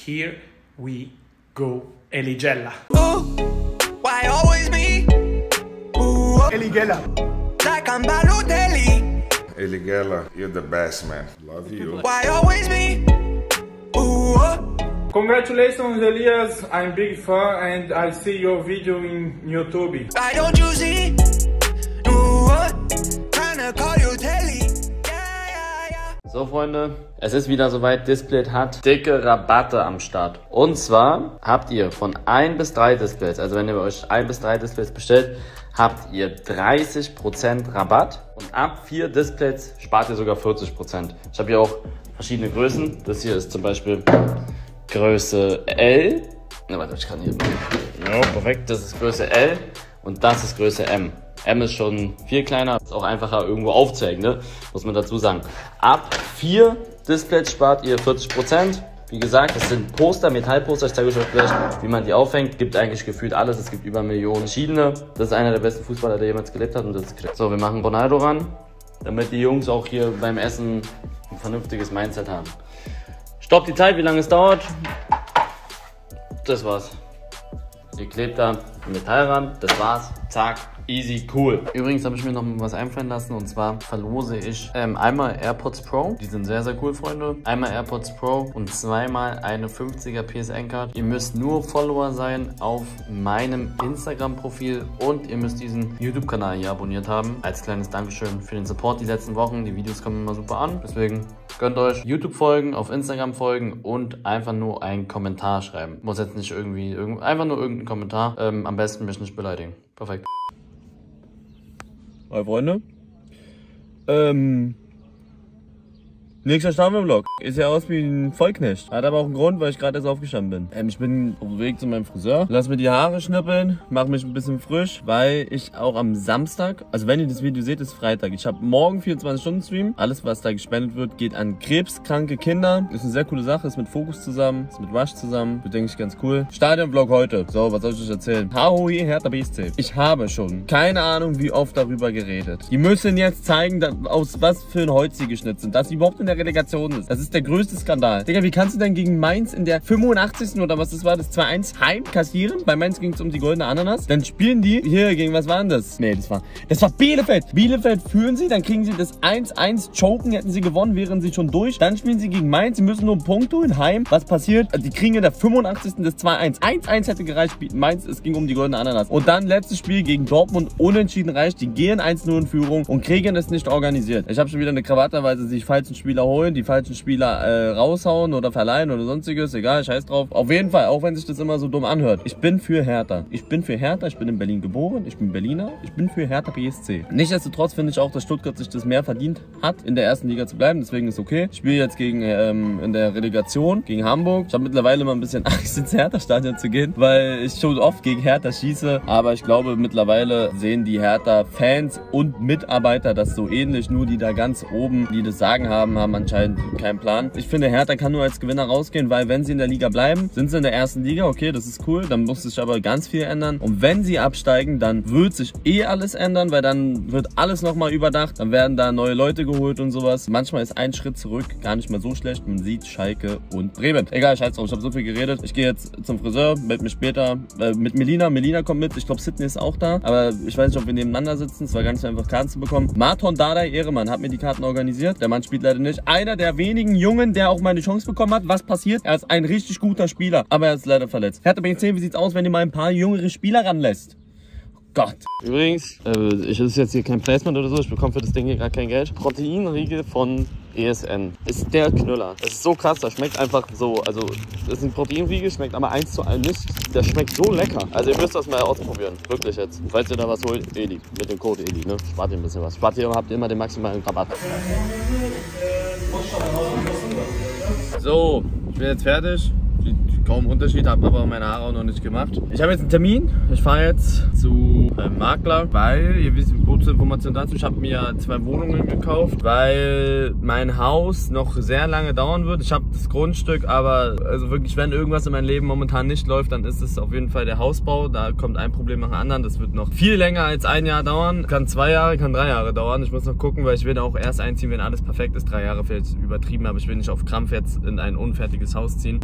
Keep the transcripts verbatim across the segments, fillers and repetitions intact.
here we go. Eligella. Ooh, why always me? Ooh, Eligella. like I'm Balotelli. Eligella, you're the best, man. Love you. Why always me? Ooh, Congratulations, Elias. I'm big fan and I see your video in YouTube. why don't you see? Ooh, trying to call you Telly. Yeah, yeah, yeah. So Freunde, es ist wieder soweit, Displayed hat dicke Rabatte am Start. Und zwar habt ihr von ein bis drei Displays, also wenn ihr euch ein bis drei Displays bestellt, habt ihr dreißig Prozent Rabatt und ab vier Displays spart ihr sogar vierzig Prozent. Ich habe hier auch verschiedene Größen. Das hier ist zum Beispiel Größe L. Ne, warte, ich kann hier. Ja, perfekt. Das ist Größe L und das ist Größe M. M ist schon viel kleiner, ist auch einfacher irgendwo aufzuhängen, ne? Muss man dazu sagen. Ab vier Displays spart ihr vierzig Prozent. Wie gesagt, das sind Poster, Metallposter. Ich zeige euch auch gleich, wie man die aufhängt. Gibt eigentlich gefühlt alles. Es gibt über Millionen verschiedene. Das ist einer der besten Fußballer, der jemals gelebt hat. Und das ist Cristiano. So, wir machen Ronaldo ran, damit die Jungs auch hier beim Essen ein vernünftiges Mindset haben. Stoppt die Zeit, wie lange es dauert. Das war's. Ihr klebt da Metall ran. Das war's. Zack. Easy, cool. Übrigens habe ich mir noch was einfallen lassen und zwar verlose ich ähm, einmal AirPods Pro. Die sind sehr, sehr cool, Freunde. Einmal AirPods Pro und zweimal eine fünfziger P S N Card. Ihr müsst nur Follower sein auf meinem Instagram-Profil und ihr müsst diesen YouTube-Kanal hier abonniert haben. Als kleines Dankeschön für den Support die letzten Wochen. Die Videos kommen immer super an. Deswegen gönnt euch YouTube folgen, auf Instagram folgen und einfach nur einen Kommentar schreiben. Muss jetzt nicht irgendwie, irgend, einfach nur irgendeinen Kommentar. Ähm, am besten mich nicht beleidigen. Perfekt. Hi Freunde, ähm, nächster Staffelvlog. Ist ja aus wie ein Vollknecht. Hat aber auch einen Grund, weil ich gerade erst aufgestanden bin. Ähm, ich bin auf dem Weg zu meinem Friseur. Lass mir die Haare schnippeln, mach mich ein bisschen frisch, weil ich auch am Samstag, also wenn ihr das Video seht, ist Freitag. Ich habe morgen vierundzwanzig Stunden Stream. Alles, was da gespendet wird, geht an krebskranke Kinder. Ist eine sehr coole Sache, ist mit Fokus zusammen, ist mit Rush zusammen. Wird, denke ich, ganz cool. Stadionvlog heute. So, was soll ich euch erzählen? H O I Hertha B S C. Ich habe schon keine Ahnung, wie oft darüber geredet. Die müssen jetzt zeigen, dass, aus was für ein Holz sie geschnitzt sind. Dass sie überhaupt in der Relegation ist. Das ist der größte Skandal. Digga, wie kannst du denn gegen Mainz in der fünfundachtzigsten oder was das war, das zwei eins heim kassieren? Bei Mainz ging es um die goldene Ananas. Dann spielen die hier gegen, was war denn das? Nee, das war, das war Bielefeld. Bielefeld führen sie, dann kriegen sie das eins eins. Choken, hätten sie gewonnen, wären sie schon durch. Dann spielen sie gegen Mainz, sie müssen nur einen Punkt holen, heim. Was passiert? Die kriegen in der fünfundachtzigsten das zwei eins. eins eins hätte gereicht, Mainz, es ging um die goldene Ananas. Und dann letztes Spiel gegen Dortmund, unentschieden reicht. Die gehen eins null in Führung und kriegen es nicht organisiert. Ich habe schon wieder eine Krawatte, weil sie sich falschen Spieler holen, die falschen Spieler äh, raushauen oder verleihen oder sonstiges, egal, scheiß drauf. Auf jeden Fall, auch wenn sich das immer so dumm anhört. Ich bin für Hertha. Ich bin für Hertha, ich bin in Berlin geboren, ich bin Berliner, ich bin für Hertha B S C. Nichtsdestotrotz finde ich auch, dass Stuttgart sich das mehr verdient hat, in der ersten Liga zu bleiben, deswegen ist okay. Ich spiele jetzt gegen ähm, in der Relegation gegen Hamburg. Ich habe mittlerweile mal ein bisschen Angst, ins Hertha-Stadion zu gehen, weil ich schon oft gegen Hertha schieße, aber ich glaube, mittlerweile sehen die Hertha-Fans und Mitarbeiter das so ähnlich, nur die da ganz oben, die das Sagen haben, haben anscheinend keinen Plan. Ich finde, Hertha kann nur als Gewinner rausgehen, weil wenn sie in der Liga bleiben, sind sie in der ersten Liga, okay, das ist cool, dann muss sich aber ganz viel ändern. Und wenn sie absteigen, dann wird sich eh alles ändern, weil dann wird alles nochmal überdacht, dann werden da neue Leute geholt und sowas. Manchmal ist ein Schritt zurück gar nicht mal so schlecht, man sieht Schalke und Bremen. Egal, scheiß drauf, ich habe so viel geredet. Ich gehe jetzt zum Friseur, melde mich später äh, mit Melina. Melina kommt mit, ich glaube Sydney ist auch da, aber ich weiß nicht, ob wir nebeneinander sitzen, es war gar nicht so einfach Karten zu bekommen. Marton Dardai, Ehremann, hat mir die Karten organisiert, der Mann spielt leider nicht. Einer der wenigen Jungen, der auch mal eine Chance bekommen hat. Was passiert? Er ist ein richtig guter Spieler, aber er ist leider verletzt. Hertha B S C, wie sieht's aus, wenn ihr mal ein paar jüngere Spieler ranlässt? Gott. Übrigens, äh, ich ist jetzt hier kein Placement oder so, ich bekomme für das Ding hier gar kein Geld. Proteinriegel von E S N ist der Knüller. Das ist so krass, das schmeckt einfach so, also das ist ein Proteinriegel, schmeckt aber eins zu eins nicht. Der schmeckt so lecker. Also ihr müsst das mal ausprobieren, wirklich jetzt. Falls ihr da was holt, Eli, mit dem Code Eli, ne? Spart ihr ein bisschen was. Spart ihr, habt ihr immer den maximalen Rabatt. So, ich bin jetzt fertig. Kaum Unterschied, habe aber meine Haare auch noch nicht gemacht. Ich habe jetzt einen Termin. Ich fahre jetzt zu einem Makler, weil, ihr wisst, kurze Information dazu, ich habe mir zwei Wohnungen gekauft, weil mein Haus noch sehr lange dauern wird. Ich habe das Grundstück, aber also wirklich, wenn irgendwas in meinem Leben momentan nicht läuft, dann ist es auf jeden Fall der Hausbau. Da kommt ein Problem nach dem anderen. Das wird noch viel länger als ein Jahr dauern. Kann zwei Jahre, kann drei Jahre dauern. Ich muss noch gucken, weil ich will auch erst einziehen, wenn alles perfekt ist. Drei Jahre vielleicht übertrieben, aber ich will nicht auf Krampf jetzt in ein unfertiges Haus ziehen. Deswegen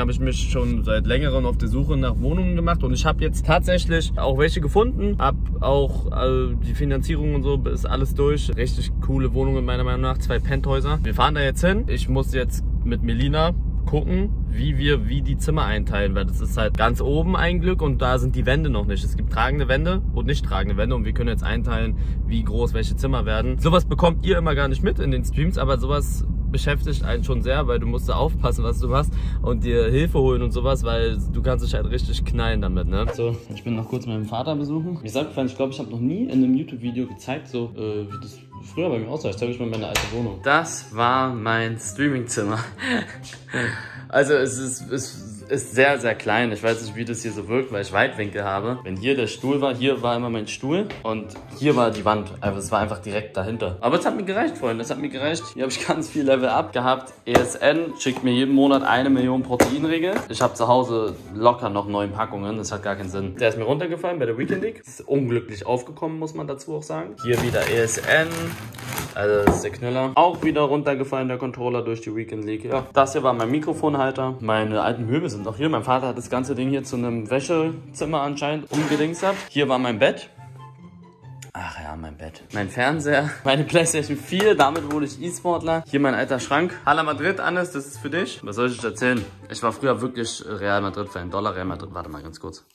habe ich mich schon seit längerem auf der Suche nach Wohnungen gemacht und ich habe jetzt tatsächlich auch welche gefunden. Hab auch äh, die Finanzierung und so ist alles durch. Richtig coole Wohnungen meiner Meinung nach, zwei Penthäuser. Wir fahren da jetzt hin. Ich muss jetzt mit Melina gucken, wie wir wie die Zimmer einteilen, weil das ist halt ganz oben ein Glück und da sind die Wände noch nicht. Es gibt tragende Wände und nicht tragende Wände und wir können jetzt einteilen, wie groß welche Zimmer werden. Sowas bekommt ihr immer gar nicht mit in den Streams, aber sowas beschäftigt einen schon sehr, weil du musst da aufpassen, was du machst und dir Hilfe holen und sowas, weil du kannst dich halt richtig knallen damit, ne? So, ich bin noch kurz meinen Vater besuchen. Mir sagt, ich glaube, ich habe noch nie in einem YouTube-Video gezeigt, so äh, wie das früher bei mir aussah. Ich zeige euch mal meine alte Wohnung. Das war mein Streamingzimmer. Also es ist, es ist sehr, sehr klein. Ich weiß nicht, wie das hier so wirkt, weil ich Weitwinkel habe. Wenn hier der Stuhl war, hier war immer mein Stuhl und hier war die Wand. Also es war einfach direkt dahinter. Aber es hat mir gereicht, Freunde. Es hat mir gereicht. Hier habe ich ganz viel Level Up gehabt. E S N schickt mir jeden Monat eine Million Proteinregel. Ich habe zu Hause locker noch neun Packungen. Das hat gar keinen Sinn. Der ist mir runtergefallen bei der Weekend League. Ist unglücklich aufgekommen, muss man dazu auch sagen. Hier wieder E S N. Also das ist der Knüller. Auch wieder runtergefallen, der Controller durch die Weekend League. Ja, das hier war mein Mikrofonhalter. Meine alten Möbel sind noch hier. Mein Vater hat das ganze Ding hier zu einem Wäschezimmer anscheinend umgedingst. Hier war mein Bett. Ach ja, mein Bett. Mein Fernseher, meine PlayStation vier, damit wurde ich E-Sportler. Hier mein alter Schrank. Hala Madrid, Hannes, das ist für dich. Was soll ich erzählen? Ich war früher wirklich Real Madrid-Fan. Dollar Real Madrid. Warte mal ganz kurz.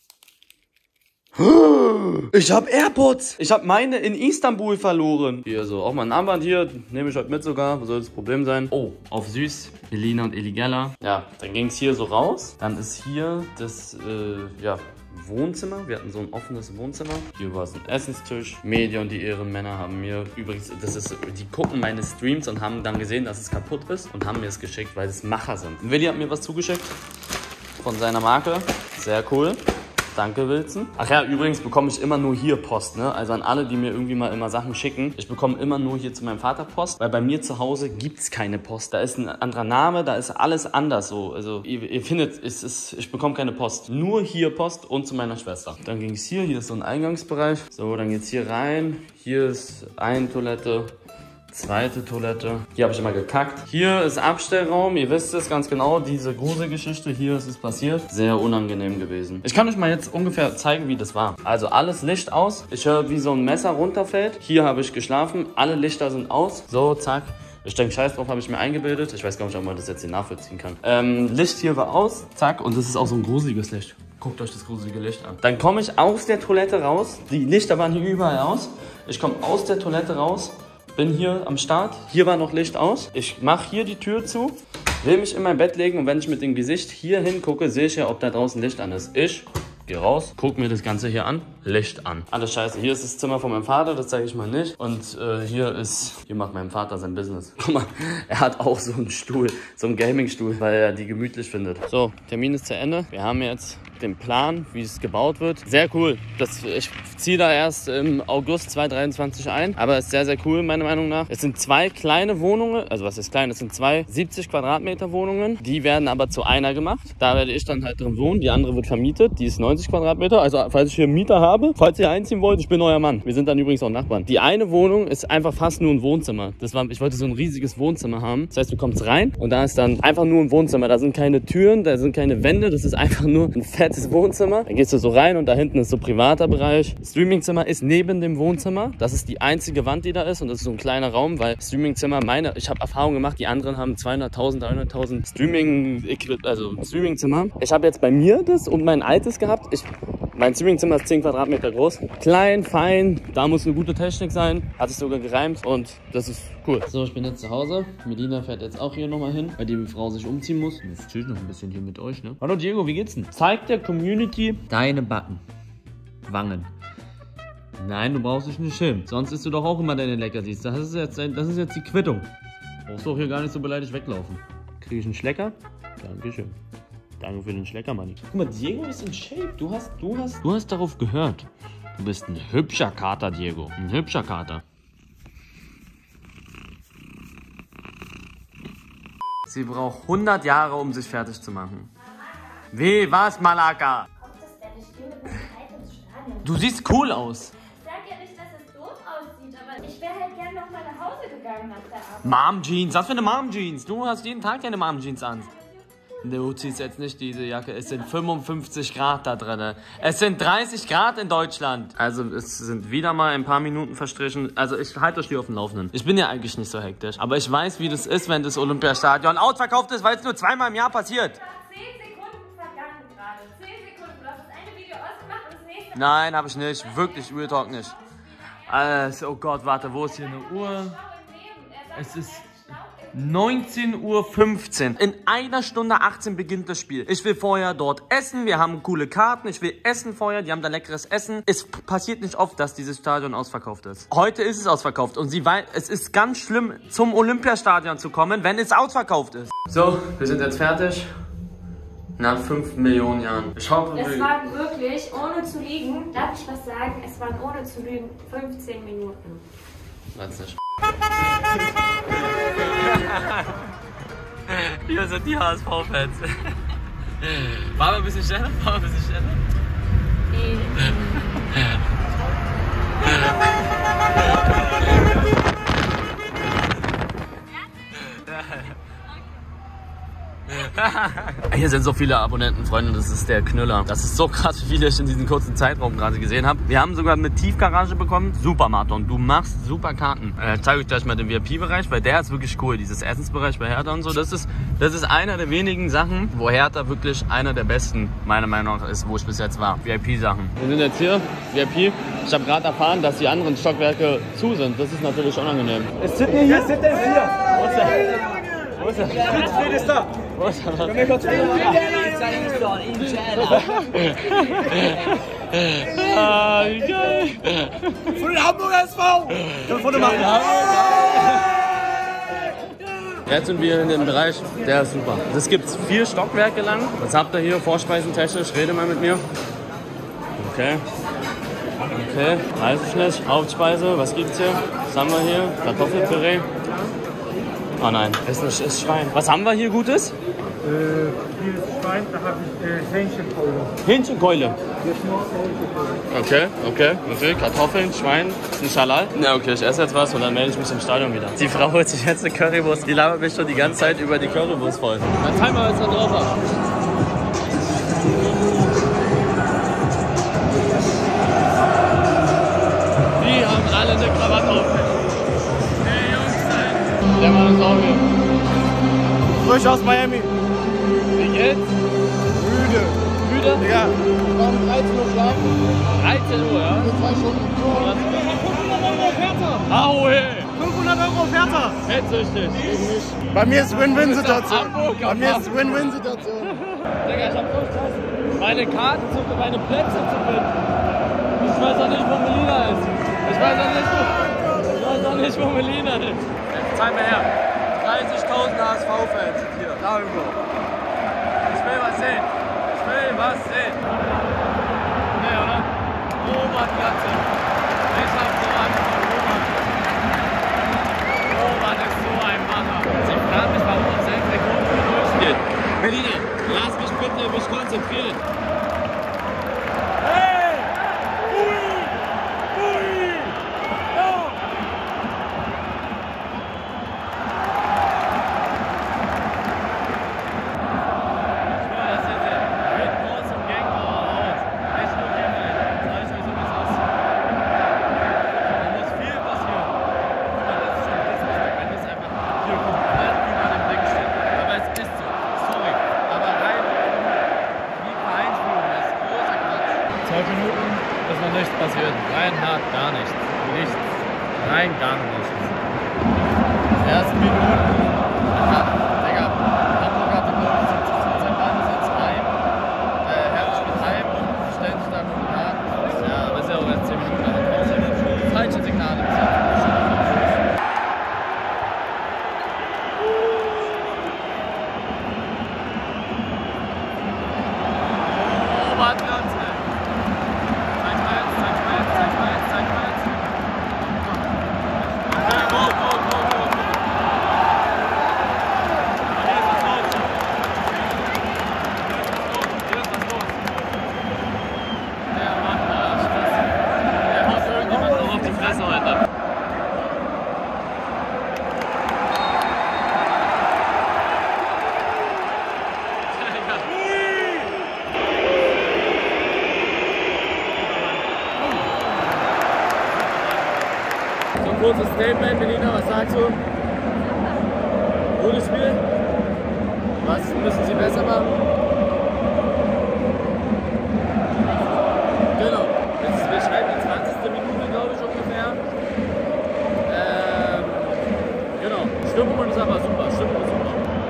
Ich habe AirPods. Ich habe meine in Istanbul verloren. Hier so, auch mal ein Armband hier. Nehme ich heute mit sogar. Was soll das Problem sein? Oh, auf süß. Melina und Eligella. Ja, dann ging es hier so raus. Dann ist hier das, äh, ja, Wohnzimmer. Wir hatten so ein offenes Wohnzimmer. Hier war es ein Essenstisch. Media und die Ehrenmänner haben mir übrigens, das ist, die gucken meine Streams und haben dann gesehen, dass es kaputt ist und haben mir es geschickt, weil es Macher sind. Willi hat mir was zugeschickt von seiner Marke. Sehr cool. Danke, Wilson. Ach ja, übrigens bekomme ich immer nur hier Post, ne? Also an alle, die mir irgendwie mal immer Sachen schicken. Ich bekomme immer nur hier zu meinem Vater Post, weil bei mir zu Hause gibt es keine Post. Da ist ein anderer Name, da ist alles anders so. Also ihr, ihr findet, es ist, ich bekomme keine Post. Nur hier Post und zu meiner Schwester. Dann ging es hier, hier ist so ein Eingangsbereich. So, dann geht's hier rein. Hier ist eine Toilette. Zweite Toilette. Hier habe ich immer gekackt. Hier ist Abstellraum. Ihr wisst es ganz genau. Diese Gruselgeschichte. Hier ist es passiert. Sehr unangenehm gewesen. Ich kann euch mal jetzt ungefähr zeigen, wie das war. Also alles Licht aus. Ich höre, wie so ein Messer runterfällt. Hier habe ich geschlafen. Alle Lichter sind aus. So, zack. Ich denke, scheiß drauf, habe ich mir eingebildet. Ich weiß gar nicht, ob man das jetzt hier nachvollziehen kann. Ähm, Licht hier war aus. Zack. Und das ist auch so ein gruseliges Licht. Guckt euch das gruselige Licht an. Dann komme ich aus der Toilette raus. Die Lichter waren hier überall aus. Ich komme aus der Toilette raus. Bin hier am Start. Hier war noch Licht aus. Ich mache hier die Tür zu, will mich in mein Bett legen und wenn ich mit dem Gesicht hier hingucke, sehe ich ja, ob da draußen Licht an ist. Ich gehe raus, gucke mir das Ganze hier an, Licht an. Alles scheiße. Hier ist das Zimmer von meinem Vater, das zeige ich mal nicht. Und äh, hier ist, hier macht mein Vater sein Business. Guck mal, er hat auch so einen Stuhl, so einen Gaming-Stuhl, weil er die gemütlich findet. So, Termin ist zu Ende. Wir haben jetzt den Plan, wie es gebaut wird. Sehr cool. Das, ich ziehe da erst im August zweitausenddreiundzwanzig ein, aber ist sehr, sehr cool, meiner Meinung nach. Es sind zwei kleine Wohnungen, also was ist klein? Es sind zwei siebzig Quadratmeter Wohnungen. Die werden aber zu einer gemacht. Da werde ich dann halt drin wohnen. Die andere wird vermietet. Die ist neunzig Quadratmeter. Also falls ich hier einen Mieter habe, falls ihr einziehen wollt, ich bin euer Mann. Wir sind dann übrigens auch Nachbarn. Die eine Wohnung ist einfach fast nur ein Wohnzimmer. Das war, ich wollte so ein riesiges Wohnzimmer haben. Das heißt, du kommst rein und da ist dann einfach nur ein Wohnzimmer. Da sind keine Türen, da sind keine Wände. Das ist einfach nur ein fettes Wohnzimmer. Dann gehst du so rein und da hinten ist so privater Bereich. Das Streamingzimmer ist neben dem Wohnzimmer. Das ist die einzige Wand, die da ist und das ist so ein kleiner Raum, weil Streamingzimmer, meine, ich habe Erfahrung gemacht, die anderen haben zweihunderttausend, dreihunderttausend Streaming, also Streamingzimmer. Ich habe jetzt bei mir das und mein altes gehabt. Ich, mein Streamingzimmer ist zehn Quadratmeter groß. Klein, fein, da muss eine gute Technik sein. Hat sich sogar gereimt und das ist cool. So, ich bin jetzt zu Hause. Melina fährt jetzt auch hier nochmal hin, weil die Frau sich umziehen muss. Ich chill noch ein bisschen hier mit euch, ne? Hallo Diego, wie geht's denn? Zeig der Community deine Backen. Wangen. Nein, du brauchst dich nicht schämen. Sonst isst du doch auch immer deine Leckerlis. Das ist jetzt, das ist jetzt die Quittung. Brauchst du auch hier gar nicht so beleidigt weglaufen. Kriege ich einen Schlecker? Dankeschön. Danke für den Schlecker, Manni. Guck mal, Diego ist in Shape. Du hast, du hast, du hast darauf gehört. Du bist ein hübscher Kater, Diego. Ein hübscher Kater. Sie braucht hundert Jahre, um sich fertig zu machen. Wie, was, Malaka? Du siehst cool aus. Ich sag ja nicht, dass es doof aussieht, aber ich wäre halt gern noch mal nach Hause gegangen nach der Arbeit. Mom Jeans, was für eine Mom Jeans? Du hast jeden Tag deine Mom Jeans an. Du ziehst jetzt nicht diese Jacke. Es sind fünfundfünfzig Grad da drin. Es sind dreißig Grad in Deutschland. Also es sind wieder mal ein paar Minuten verstrichen. Also ich halte euch hier auf dem Laufenden. Ich bin ja eigentlich nicht so hektisch. Aber ich weiß, wie das ist, wenn das Olympiastadion ausverkauft ist, weil es nur zweimal im Jahr passiert. zehn Sekunden vergangen gerade. zehn Sekunden. Du hast das eine Video ausgemacht und das nächste. Nein, habe ich nicht. Wirklich, Real Talk nicht. Also, oh Gott, warte, wo ist hier eine Uhr? Es ist neunzehn Uhr fünfzehn. In einer Stunde achtzehn beginnt das Spiel. Ich will vorher dort essen. Wir haben coole Karten. Ich will essen vorher. Die haben da leckeres Essen. Es passiert nicht oft, dass dieses Stadion ausverkauft ist. Heute ist es ausverkauft. Und sie weiß, es ist ganz schlimm, zum Olympiastadion zu kommen, wenn es ausverkauft ist. So, wir sind jetzt fertig. Nach fünf Millionen Jahren. Ich hoffe, es waren wirklich, ohne zu lügen, darf ich was sagen, es waren ohne zu lügen fünfzehn Minuten. Weiß nicht. Hier sind die H S V-Fans. Fahren wir ein bisschen schneller? Fahren wir ein bisschen schneller? Nee. Hier sind so viele Abonnenten, Freunde, das ist der Knüller. Das ist so krass, wie viele ich in diesem kurzen Zeitraum gerade gesehen habe. Wir haben sogar eine Tiefgarage bekommen. Super, Martin, du machst super Karten. Äh, ich zeige euch gleich mal den V I P-Bereich, weil der ist wirklich cool. Dieses Essensbereich bei Hertha und so, das ist, das ist einer der wenigen Sachen, wo Hertha wirklich einer der besten, meiner Meinung nach, ist, wo ich bis jetzt war. V I P-Sachen. Wir sind jetzt hier, V I P. Ich habe gerade erfahren, dass die anderen Stockwerke zu sind. Das ist natürlich unangenehm. Ist Sydney hier? Sydney ist hier. Wo ist der? Wo ist der? Sydney ist da. Wo ist der? Komm her, kurz Ah, wie geil! Von den Hamburger S V! Können wir ein Foto machen? Jetzt sind wir in dem Bereich, der ist super. Das gibt es vier Stockwerke lang. Was habt ihr hier vorspeisentechnisch? Rede mal mit mir. Okay. Okay, weiß ich nicht. Hauptspeise, was gibt's hier? Was haben wir hier? Kartoffelpüree. Oh nein, ist nicht ist Schwein. Was haben wir hier Gutes? Äh, hier ist Schwein, da habe ich äh, Hähnchenkeule. Hähnchenkeule. Jetzt nur Hähnchenkeule. Okay, okay, okay. Kartoffeln, Schwein, ein Schalal. Na okay, ich esse jetzt was und dann melde ich mich im Stadion wieder. Die Frau holt sich jetzt eine Currywurst. Die labert mich schon die ganze Zeit über die Currywurst voll. Dann zeigen wir, was da drauf hat. Die haben alle eine Krawatte auf. Hey Jungs, der Mann ist auch hier. Frisch aus Miami. Wie geht's? Müde. Müde? Ja. Wir haben dreizehn Uhr schlafen. dreizehn Uhr, ja? Für zwei Stunden. fünfhundert Euro Ferter. Au, hey! fünfhundert Euro Ferter. Fettsüchtig. Bei mir ist Win-Win-Situation. Hamburg, Bei mir ist Win-Win-Situation. Digga, ich hab so Stress, meine Karten, zu, meine Plätze zu finden. Ich weiß auch nicht, wo Melina ist. Ich weiß auch nicht, wo, ich weiß auch nicht, wo Melina ist. Jetzt zeig mir her. dreißigtausend H S V-Fans sind hier. Da irgendwo. Ich will was sehen. Ich will was sehen. Nee, oder? Robert Glatze. Ich hab so Angst vor Robert. Robert ist so ein Macher. Sie fragen mich, warum auf sechs Sekunden durchgeht. Melina, lass mich bitte mich konzentrieren. Hey! Ui! Ui! Ja! Zwölf Minuten ist noch nichts passiert. Rein hart, gar nichts. Nichts. Rein gar nichts. Ersten Minuten. Ja, Digga. Hamburg hatte glaube ich siebzig Prozent Ballbesitz rein. Äh, Hertha spielt heim und stellt sich dann nur Karten. Ja, aber ist ja auch erst zehn Minuten an der Pause. Falsche Signale bis jetzt. Robert Glatze. kurzes Statement. Melina, was sagst du? Gutes Spiel? Was müssen sie besser machen? Genau. Jetzt, wir schreiben die zwanzigste Minute, glaube ich, ungefähr. Ähm, genau. Stimmung ist aber super. Stimmung ist super.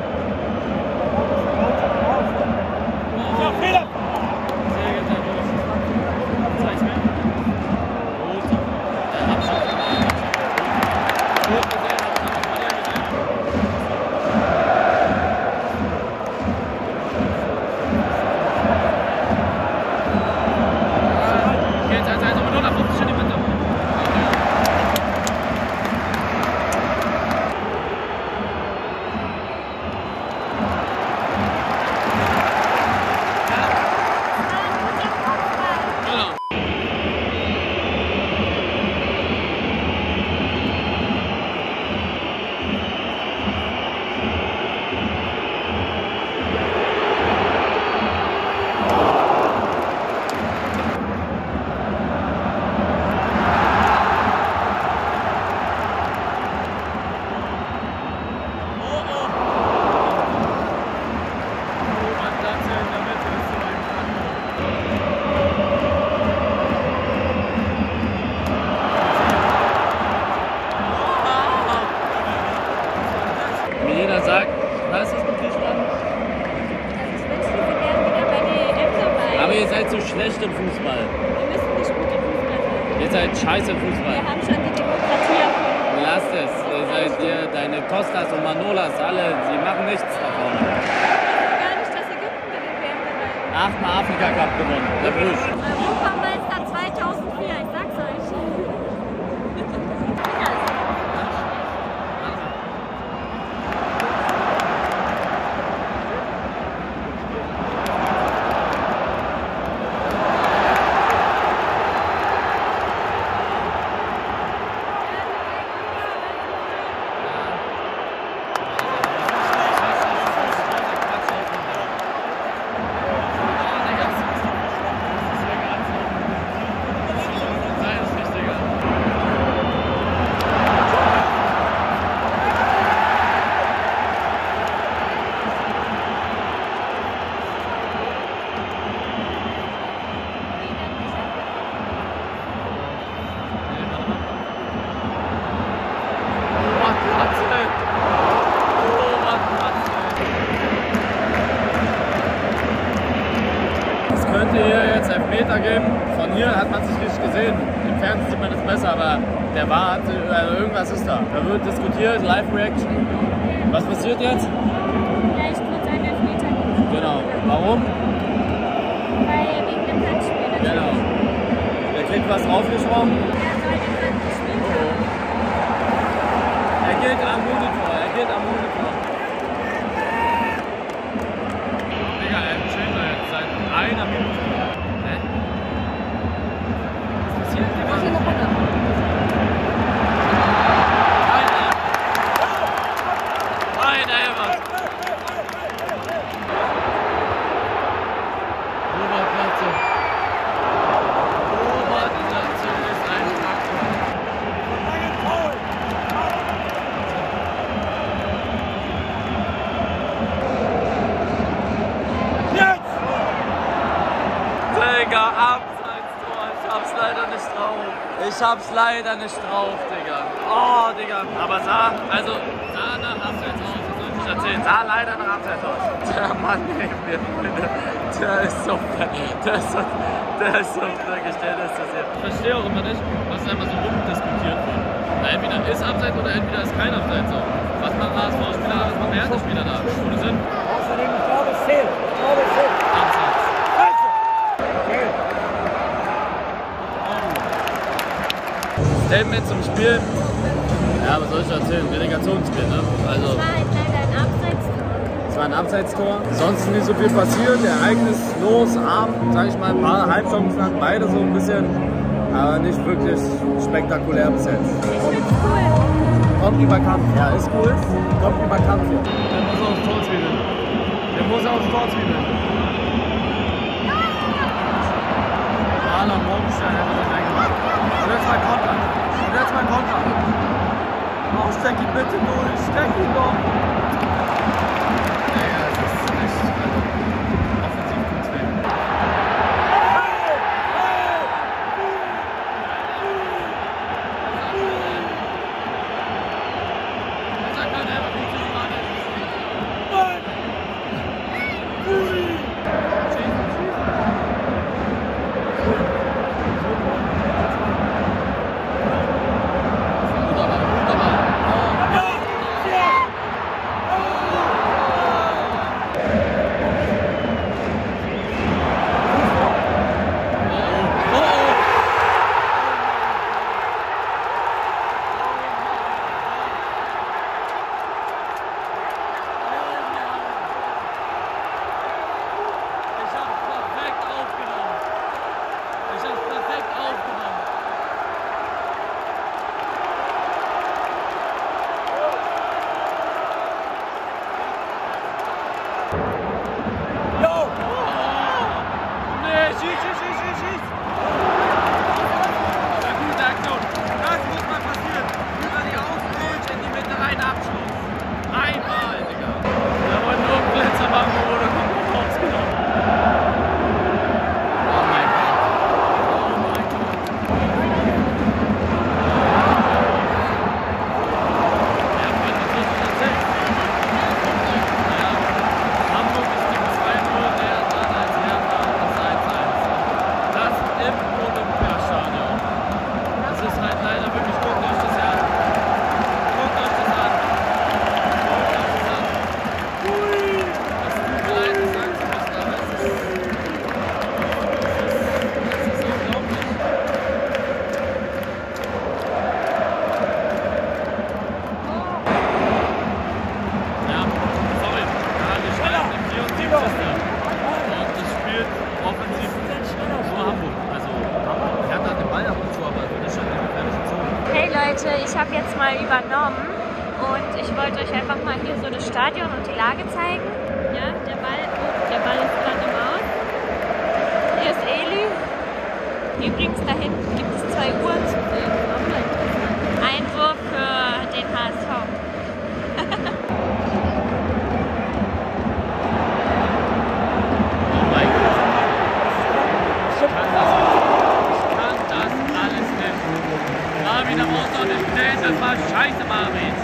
Schlecht im Fußball. Wir müssen nicht gut im Fußball sein. Ihr seid scheiße im Fußball. Wir haben schon die Demokratie erfunden. Lasst es. Ihr seid ihr, deine Costas und Manolas, alle, sie machen nichts davon. Ich weiß gar nicht, dass Ägypten bei den W M dabei ist. Achtmal Afrika Cup gewonnen. Der Brüsch. Europameister zweitausendvier, ich sag's euch. Elfmeter geben. Von hier hat man sich nicht gesehen. Im Fernsehen sieht man es besser, aber der war, also irgendwas ist da. Da wird diskutiert, Live-Reaction. Was passiert jetzt? Vielleicht wird ein Elfmeter geben. Genau. Warum? Weil wegen dem Handspiel natürlich. Genau. Der kriegt was draufgesprochen. Er soll den Hand gespielt haben. Er geht am Monitor, er geht am Monitor. Digga, er chillt da jetzt seit einer Minute. Abseits-Tor, ich hab's leider nicht drauf. Ich hab's leider nicht drauf, Digga. Oh, Digga. Aber sah, also, sah nach Abseits aus, das soll ich nicht erzählen. Sah leider nach Abseits aus. Der Mann neben mir, Freunde, der ist so, der ist so, der ist so wirklich, der ist das hier. Ich verstehe auch immer nicht, was einfach so rumdiskutiert wird. Entweder ist Abseits oder entweder ist kein Abseits so. Was macht H S V-Spieler, was macht Hertha-Spieler da? Ohne Sinn. Außerdem, ich glaube, es zählt. Ich glaube, es zählt. Abseits. Statement zum Spiel. Ja, was soll ich erzählen? Relegationsspiel, ne? Also, Es war halt leider ein Abseitstor. es war ein Abseitstor. Sonst ist nicht so viel passiert. Ereignislos, arm, sag ich mal, ein paar Halbchancen hatten beide so ein bisschen. Aber nicht wirklich spektakulär bis jetzt. Ich find's cool. Kommt über Kampf. Ja, ist cool. Kommt über Kampf hier. Der muss aufs Tor zwiebeln. Der muss aufs Tor zwiebeln. Marlon Morgenstern hätte das eigentlich gemacht. Und jetzt mal Konter. Und jetzt mal Konter. steck ihn bitte durch, steck ihn doch. Naja, das ist echt, also, offensiv tut's weh. Ich habe jetzt mal übernommen und ich wollte euch einfach mal hier so das Stadion und die Lage zeigen. Ja, der Ball, der Ball ist gerade im Aus. Hier ist Eli. Übrigens da hinten gibt es zwei Uhren zu sehen. Einwurf für den H S V. Das war scheiße, Marvin.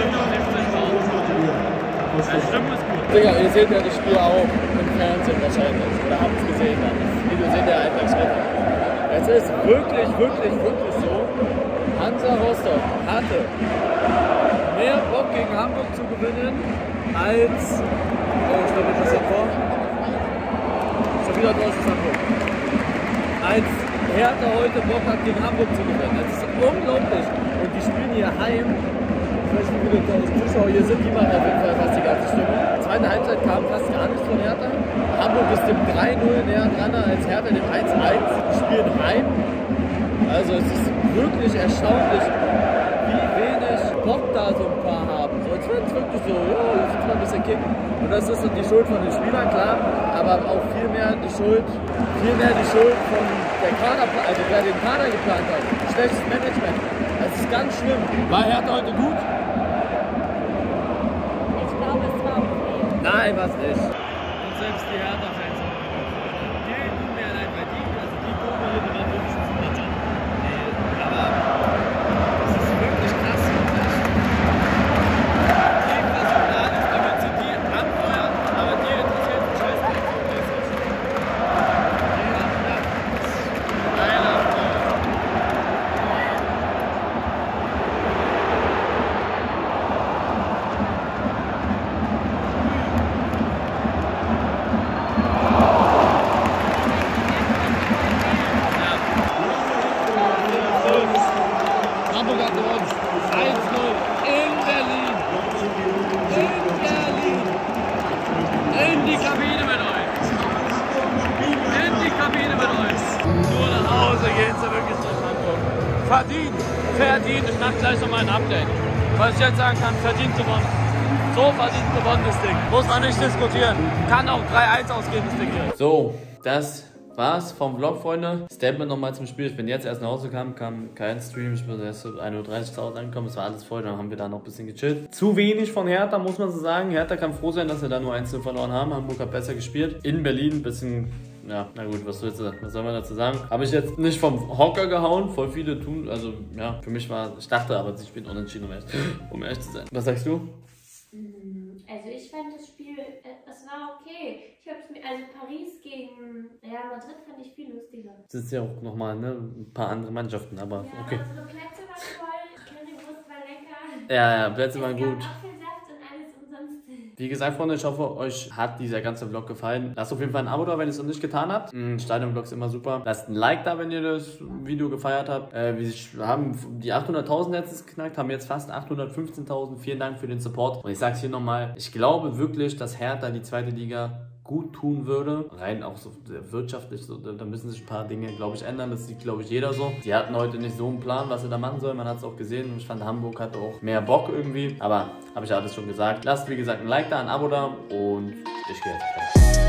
Das Stimmung ist gut. Digga, ihr seht ja das Spiel auch im Fernsehen wahrscheinlich. Oder habt es gesehen dann. Das Video seht ihr einfach später. Es ist wirklich, wirklich, wirklich so. Hansa Rostock hatte mehr Bock gegen Hamburg zu gewinnen als. Oh, ich glaube, das ist vor. Schon wieder draußen ist Hamburg. Als Hertha heute Bock hat, gegen Hamburg zu gewinnen. Das ist unglaublich. Und die spielen hier heim. Ich weiß nicht, wie viele tausend Zuschauer hier sind. Die machen auf jeden Fall fast die ganze Stimmung. Zweite Halbzeit kam fast gar nichts von Hertha. Hamburg ist dem drei null näher dran als Hertha dem eins eins. Die spielen heim. Also es ist wirklich erstaunlich, wie wenig Bock da so ein paar haben. So, jetzt wird es wirklich so, ja, jetzt mal ein bisschen kicken. Und das ist die Schuld von den Spielern, klar, aber auch viel mehr die Schuld, viel mehr die Schuld von der Kader, also wer den Kader geplant hat. Schlechtes Management. Das ist ganz schlimm. War Hertha heute gut? Ich glaube, es war okay. Nein, was nicht. Und selbst die Hertha-Fans haben die tun mir leid, weil die, also die Tore hier, die waren wirklich schon super Job. Aber das ist wirklich krass. Die versuchen alles, damit sie die anfeuern, aber die interessiert den Scheiß nicht. Geiler Feuer. Hamburg hat gewonnen. eins null in Berlin. In Berlin. In die Kabine mit euch! In die Kabine mit euch! Nur nach Hause geht's ja wirklich nach Hamburg. Verdient! Verdient! Ich mach gleich noch mal ein Update. Was ich jetzt sagen kann, verdient gewonnen. So verdient gewonnen das Ding. Muss man nicht diskutieren. Kann auch drei eins ausgehen, das Ding hier. So, das war's vom Vlog, Freunde. Statement nochmal zum Spiel. Ich bin jetzt erst nach Hause gekommen, kam kein Stream. Ich bin erst um ein Uhr dreißig zu Hause angekommen. Es war alles voll, dann haben wir da noch ein bisschen gechillt. Zu wenig von Hertha, muss man so sagen. Hertha kann froh sein, dass wir da nur eins zu null verloren haben. Hamburg hat besser gespielt. In Berlin ein bisschen... Ja, na gut, was, willst du, was soll man dazu sagen? Habe ich jetzt nicht vom Hocker gehauen, voll viele tun, also ja, für mich war, ich dachte aber, sie spielen unentschieden, um ehrlich, um ehrlich zu sein. Was sagst du? Also ich fand das Spiel, es war okay. Ich hab's mir, also Paris gegen Real Madrid fand ich viel lustiger. Das ist ja auch nochmal ne, ein paar andere Mannschaften, aber ja, okay. Unsere Plätze waren voll, Currywurst war lecker. Ja, ja, Plätze waren gut. Wie gesagt, Freunde, ich hoffe, euch hat dieser ganze Vlog gefallen. Lasst auf jeden Fall ein Abo da, wenn ihr es noch nicht getan habt. Stadion-Vlog ist immer super. Lasst ein Like da, wenn ihr das Video gefeiert habt. Äh, wir haben die achthunderttausend jetzt geknackt, haben jetzt fast achthundertfünfzehntausend. Vielen Dank für den Support. Und ich sage es hier nochmal, ich glaube wirklich, dass Hertha die zweite Liga gut tun würde, rein auch so wirtschaftlich, so, da müssen sich ein paar Dinge, glaube ich, ändern, das sieht, glaube ich, jeder so. Die hatten heute nicht so einen Plan, was sie da machen sollen, man hat es auch gesehen und ich fand, Hamburg hatte auch mehr Bock irgendwie, aber habe ich ja alles schon gesagt. Lasst, wie gesagt, ein Like da, ein Abo da und ich gehe jetzt.